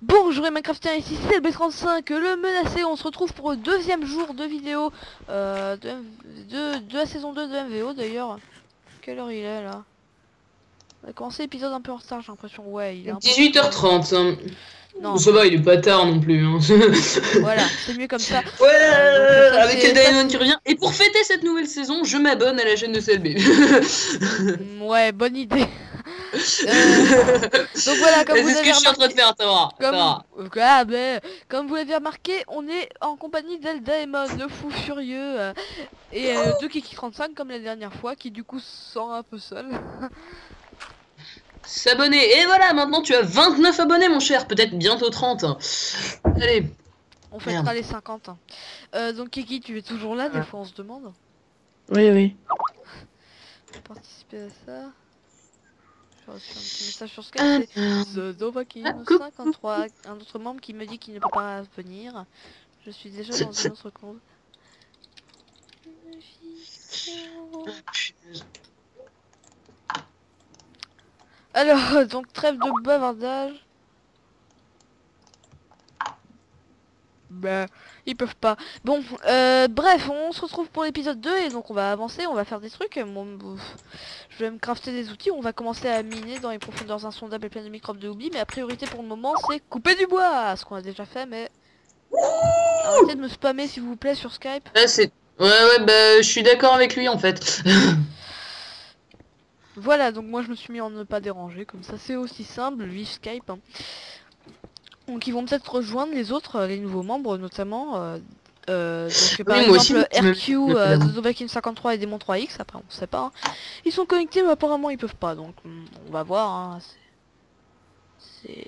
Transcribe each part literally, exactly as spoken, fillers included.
Bonjour les Minecraftiens, ici c'est le B trente-cinq, le menacé. On se retrouve pour le deuxième jour de vidéo euh, de, de, de la saison deux de M V O d'ailleurs. Quelle heure il est là? On a commencé l'épisode un peu en retard, j'ai l'impression. Ouais, il est un peu... dix-huit heures trente. Hein. Non, Ça mais... va, il est pas tard non plus. Hein. Voilà, c'est mieux comme ça. Ouais, euh, donc, ça, avec El ça, Diamond qui revient. Et pour fêter cette nouvelle saison, je m'abonne à la chaîne de C L B. mm, ouais, bonne idée. euh... Donc voilà, comme vous C'est ce avez que je suis en train remarqué... de faire, Tara. Comme... Ah, ben, comme vous l'avez remarqué, on est en compagnie d'El Diamond, le fou furieux, euh, et euh, de Kiki trente-cinq comme la dernière fois, qui du coup se sent un peu seul. S'abonner. Et voilà, maintenant tu as vingt-neuf abonnés, mon cher. Peut-être bientôt trente. Allez. On fêtera Merde. les cinquante. Euh, donc Kiki, tu es toujours là, des fois on se demande. Oui, oui. Participer à ça. J'ai reçu un petit message sur Skype, c'est The Dovakin cinquante-trois, un autre membre qui me dit qu'il ne peut pas venir. Je suis déjà dans un autre compte. Alors, donc trêve de bavardage. Bah, ils peuvent pas. Bon, euh, bref, on se retrouve pour l'épisode deux et donc on va avancer, on va faire des trucs. Bon, je vais me crafter des outils, on va commencer à miner dans les profondeurs insondables et pleines de microbes de oubli, mais la priorité pour le moment c'est couper du bois, ce qu'on a déjà fait, mais... Arrêtez de me spammer s'il vous plaît sur Skype. Là, c'est... Ouais, ouais, bah, je suis d'accord avec lui en fait. Voilà, donc moi je me suis mis en ne pas déranger, comme ça c'est aussi simple, vive Skype. Hein. Donc ils vont peut-être rejoindre les autres, les nouveaux membres notamment. Euh, euh, donc par oui, exemple aussi, R Q, euh, Zobakin cinquante-trois et Démon trois X, après on sait pas. Hein. Ils sont connectés mais apparemment ils peuvent pas, donc on va voir. Hein. C'est...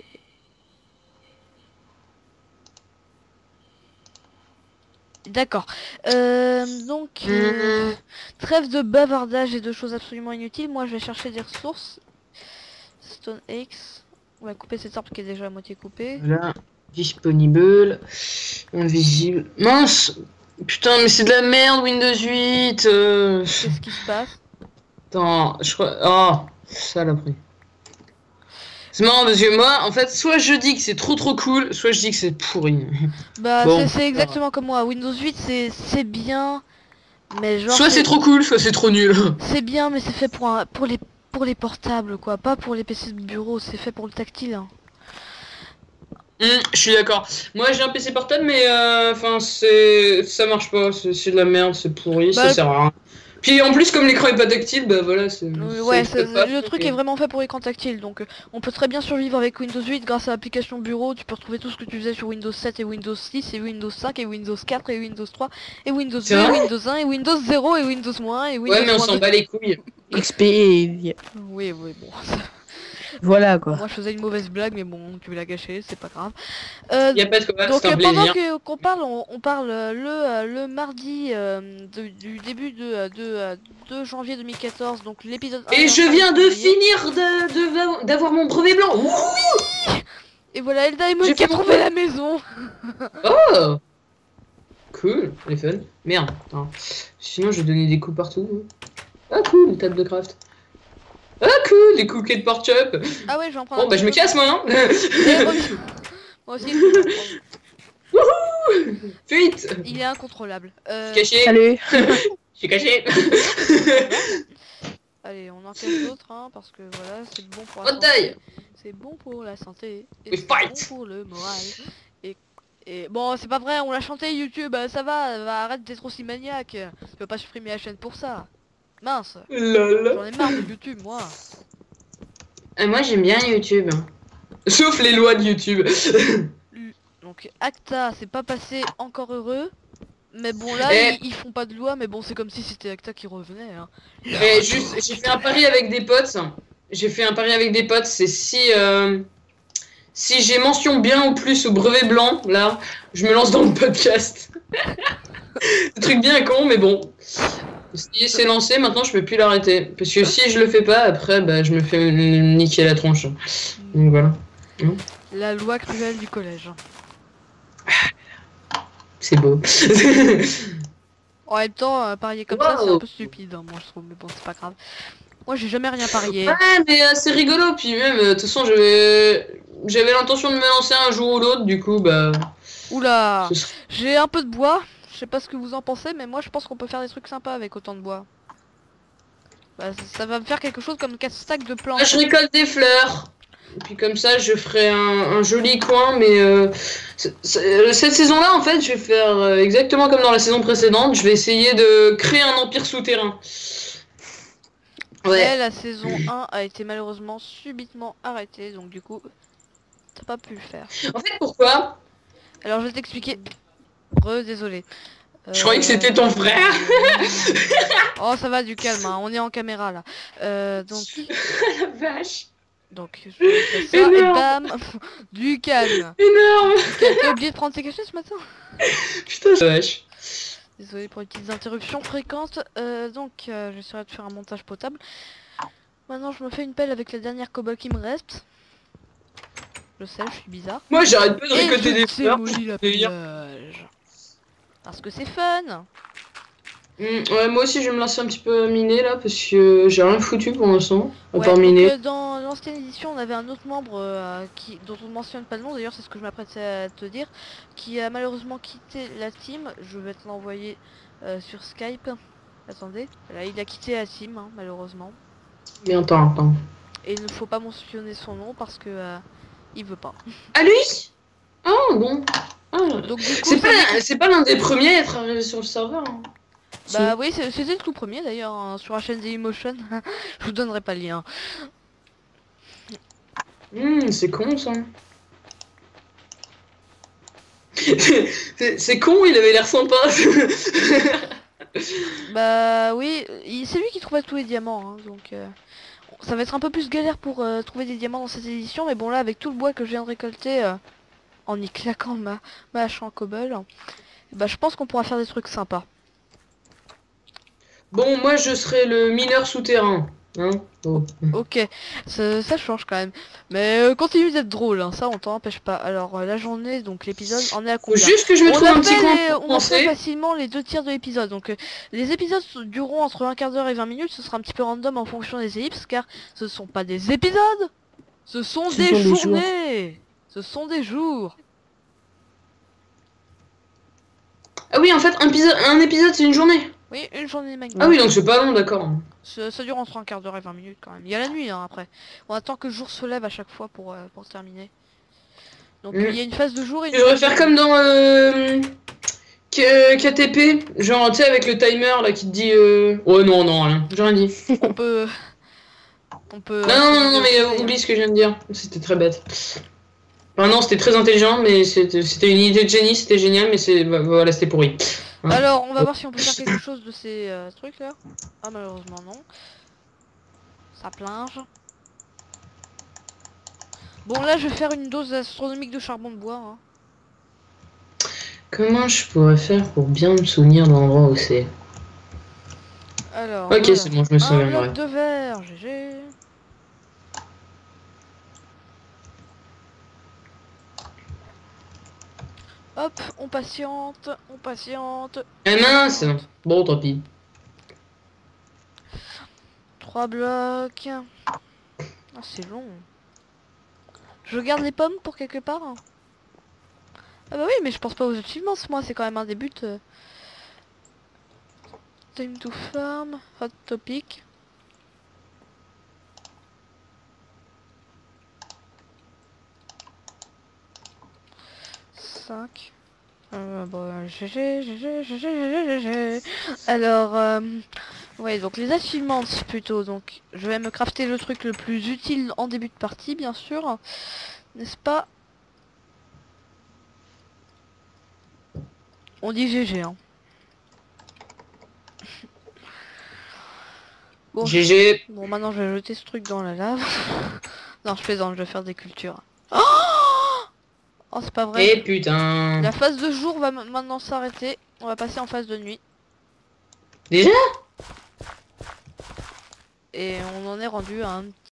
D'accord. Euh, donc, euh, trêve de bavardage et de choses absolument inutiles. Moi, je vais chercher des ressources. Stone X. On va couper cet arbre qui est déjà à moitié coupé. Voilà. Disponible. Invisible. Mince. Putain, mais c'est de la merde, Windows huit. Euh... Qu'est-ce qui se passe? Attends, je crois... Oh, ça l'a pris. C'est marrant parce que moi, en fait, soit je dis que c'est trop trop cool, soit je dis que c'est pourri. Bah, bon, c'est exactement comme moi. Windows huit, c'est bien, mais genre... Soit c'est trop cool, soit c'est trop nul. C'est bien, mais c'est fait pour, un, pour, les, pour les portables, quoi. Pas pour les P C de bureau, c'est fait pour le tactile. Hein. Mmh, je suis d'accord. Moi, j'ai un P C portable, mais enfin, euh, c'est ça marche pas. C'est de la merde, c'est pourri, bah, ça sert à rien. Puis en plus, comme l'écran est pas tactile, bah voilà, c'est... Euh, ouais, le truc est vraiment fait pour écran tactile, donc euh, on peut très bien survivre avec Windows huit grâce à l'application bureau. Tu peux retrouver tout ce que tu faisais sur Windows sept et Windows six et Windows cinq et Windows quatre et Windows trois et Windows deux et Windows un et Windows zéro et Windows moins et Windows... Ouais, mais on s'en bat les couilles. X P. Oui, oui, bon... Voilà quoi. Moi je faisais une mauvaise blague mais bon tu veux la gâcher, c'est pas grave. Euh, y a pas de quoi, donc euh, pendant qu'on qu parle, on, on parle le, le mardi euh, de, du début de, de, de janvier deux mille quatorze, donc l'épisode un. Et je viens de finir d'avoir mon brevet blanc. Oui. Et voilà El Diamond qui a trouvé la maison. Oh cool, les fun. Merde, attends. Sinon je vais donner des coups partout. Ah cool, une table de craft. Ah cool, des cookies de pork chop. Ah ouais, je vais en prendre. Bon bah je me casse moi hein. Moi aussi je Wouhou. Fuite. Il est incontrôlable. Euh... Caché. Salut. Je suis caché. Allez, on en cache d'autres hein, parce que voilà, c'est bon pour la santé. C'est bon pour la santé. Et c'est bon pour le moral. Et, et bon, c'est pas vrai, on l'a chanté YouTube, ça va, va arrête d'être aussi maniaque. Tu peux pas supprimer la chaîne pour ça. Mince. J'en ai marre de YouTube, moi. Euh, moi, j'aime bien YouTube. Sauf les lois de YouTube. Donc, Acta, c'est pas passé encore heureux. Mais bon, là, et... ils, ils font pas de loi, mais bon, c'est comme si c'était Acta qui revenait. Hein. Et juste, j'ai fait un pari avec des potes. J'ai fait un pari avec des potes, c'est si... Euh... Si j'ai mention bien ou plus au brevet blanc, là, je me lance dans le podcast. Un truc bien con, mais bon. Si c'est lancé, maintenant je peux plus l'arrêter. Parce que si je le fais pas, après, bah, je me fais niquer la tronche. Donc voilà. La loi cruelle du collège. C'est beau. En même temps, euh, parier comme wow. ça, c'est un peu stupide, hein, moi je trouve. Mais bon, c'est pas grave. Moi, j'ai jamais rien parié. Ouais, mais euh, c'est rigolo. Puis même, de toute façon, je vais... j'avais l'intention de me lancer un jour ou l'autre, du coup, bah... Oula, ce serait- j'ai un peu de bois. Je sais pas ce que vous en pensez, mais moi je pense qu'on peut faire des trucs sympas avec autant de bois. Bah, ça, ça va me faire quelque chose comme quatre stacks de Ah, planches. je récolte des fleurs. Et puis comme ça, je ferai un, un joli coin, mais euh, c'est- c'est- cette saison-là, en fait, je vais faire euh, exactement comme dans la saison précédente. Je vais essayer de créer un empire souterrain. Mais Ouais. la saison un a été malheureusement subitement arrêtée, donc du coup, t'as pas pu le faire. En fait, pourquoi? Alors je vais t'expliquer. Re, désolé. Je croyais que c'était ton frère. Oh, ça va, du calme, hein. On est en caméra là. Euh, donc, La vache. donc, je fais ça et Énorme. bam, du calme. Énorme. Du calme. T'as oublié de prendre tes cachets ce matin? Putain, la vache. Désolé pour les petites interruptions fréquentes. Euh, donc, euh, j'essaierai de faire un montage potable. Maintenant, je me fais une pelle avec la dernière cobble qui me reste. Je sais, je suis bizarre. Moi, j'arrête pas de Et récolter des je fleurs. démolis la délire. plage. Parce que c'est fun. Mm, ouais, moi aussi, je vais me lancer un petit peu à miner là, parce que j'ai rien foutu pour l'instant, à Ouais, part donc, miner. euh, dans l'ancienne édition, on avait un autre membre euh, qui, dont on ne mentionne pas le nom, d'ailleurs c'est ce que je m'apprêtais à te dire, qui a malheureusement quitté la team. Je vais te l'envoyer euh, sur Skype. Attendez, là il a quitté la team, hein, malheureusement. Mais attends, attends. Et il ne faut pas mentionner son nom parce que euh, il veut pas. Ah, lui? Ah, bon. Ah. Donc du coup, C'est ça pas, veut- c'est pas l'un des premiers à être arrivé sur le serveur. Hein. bah oui, c'est- c'était le tout premier d'ailleurs, hein, sur la chaîne Dailymotion. Je vous donnerai pas le lien. Hmm, c'est con ça. c'est c'est con, il avait l'air sympa. Bah oui, il- c'est lui qui trouvait tous les diamants, hein, donc euh, ça va être un peu plus galère pour euh, trouver des diamants dans cette édition, mais bon là avec tout le bois que je viens de récolter euh, en y claquant ma, ma hache en cobble, bah je pense qu'on pourra faire des trucs sympas. Bon, moi je serai le mineur souterrain. Hein oh. Ok, ça, ça change quand même, mais euh, continue d'être drôle, hein, ça on t'en empêche pas. Alors euh, la journée, donc l'épisode, en est à Faut combien? juste que je me On trouve a un petit fait coin les- pour on a fait commencer. facilement les deux tiers de l'épisode, donc euh, les épisodes dureront entre un quart d'heure et vingt minutes, ce sera un petit peu random en fonction des ellipses, car ce sont pas des épisodes, ce sont Ce des sont des jours. journées, ce sont des jours. Ah oui, en fait, un épisode, un épisode c'est une journée. Oui, une journée Minecraft. Ah oui, donc c'est pas long, d'accord. Ça, ça dure entre un quart d'heure et vingt minutes quand même. Il y a la nuit hein, après. On attend que le jour se lève à chaque fois pour, euh, pour terminer. Donc Mm. euh, il y a une phase de jour et une Je devrais phase de faire comme dans euh, K- K T P, genre tu sais avec le timer là qui te dit euh... oh non non rien, j'ai rien dit. On peut... On peut... Non non non, non mais euh, oublie ce que je viens de dire, c'était très bête. Enfin non, c'était très intelligent mais c'était c'était une idée de génie, c'était génial mais c'est bah, voilà, c'était pourri. Hein. Alors on va voir si on peut faire quelque chose de ces euh, trucs là. Ah malheureusement non. Ça plonge. Bon là je vais faire une dose astronomique de charbon de bois. Hein. Comment je pourrais faire pour bien me souvenir de l'endroit où c'est? Alors... Ok, voilà. c'est bon, je me Un souviendrai. bloc de verre, G G. Hop, on patiente, on patiente. Ah mince. Bon, tant pis. Trois blocs. Ah, c'est long. Je garde les pommes pour quelque part. Ah bah oui, mais je pense pas aux achievements, moi, c'est quand même un des buts. euh. Time to farm, hot topic. cinq. Euh, bon, G G, G G, G G, G G, G G. Alors, euh, ouais, donc les achievements plutôt. Donc, je vais me crafter le truc le plus utile en début de partie, bien sûr. N'est-ce pas? On dit G G, hein. Bon, G G. bon, maintenant je vais jeter ce truc dans la lave. Non, je plaisante, je vais faire des cultures. Oh, oh c'est pas vrai. Et putain. La phase de jour va m- maintenant s'arrêter. On va passer en phase de nuit. Déjà? Et on en est rendu à un